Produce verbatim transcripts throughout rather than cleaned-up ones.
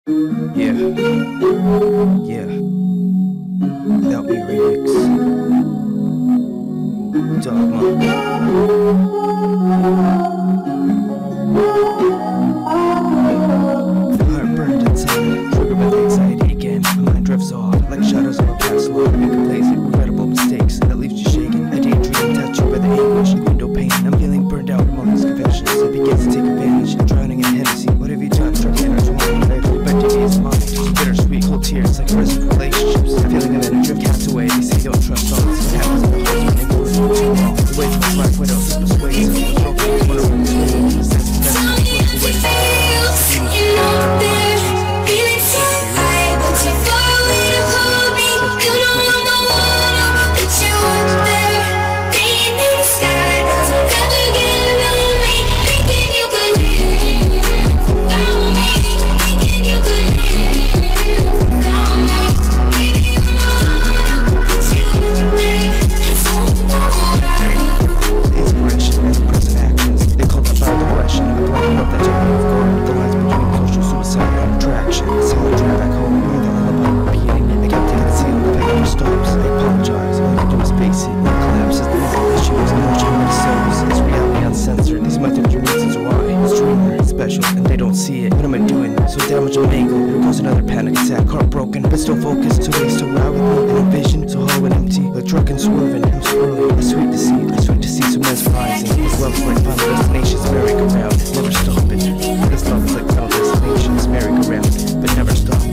Yeah, yeah, Without Me remix, Dogma. Heart burned inside, triggered by the anxiety again. My mind drifts off, like shadows of a past love. Make complacent, regrettable mistakes that leaves you shaking. I daydream, tattooed by the anguish, window pain. I'm feeling burned out from all these confessions. It begins to take advantage, drowning in Hennessy. What have you done? Start to intertwine, baby. My day is mine, just bittersweet, cold tears, like present relationships. I'm feeling I'm in a drift castaway. They say don't trust all this happens in the heart when they go the way from my widow, persuasive, broken, one of them is waiting. The sense of destiny, look away to and they don't see it. What am I doing? So damaged and mangled. There goes another panic attack, heartbroken, but still focused. Two ways to ride with me in a vision, so hollow and empty, like drunk and swerving. I'm swirling, a sweet deceit, a sweet deceit so mesmerizing. This love's like final destinations, merry-go-round, never stopping. This love is like final destinations, merry-go-round, but never stopping.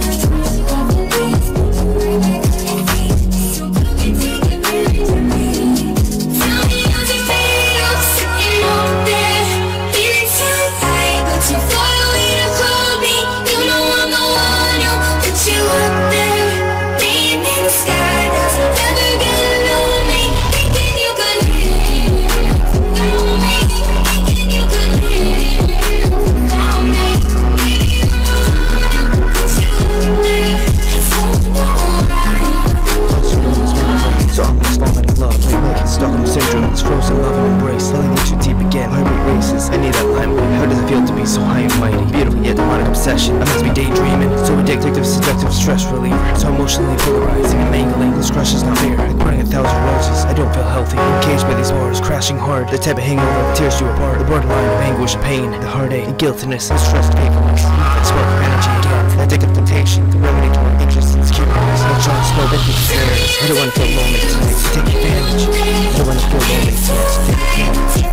Frozen love and embrace, telling you too deep again. My heart races, I need that limelight. How does it feel to be so high and mighty? Beautiful yet demonic obsession. I must be daydreaming, so addictive, seductive, stress reliever. So emotionally polarizing and mangling. This crush is not fair, like burning a thousand roses. I don't feel healthy, encaged by these bars, crashing hard. The type of hangover that tears you apart. The borderline of anguish, pain, the heartache, the guiltiness, the stress, painfulness. That spark of energy again, that addictive temptation, the remedy to my anxious insecurities. That Jon Snow empty containers. I don't want to feel lonely tonight, so take advantage. I don't want to feel lonely tonight, so take advantage.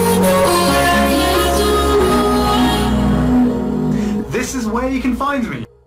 This is where you can find me.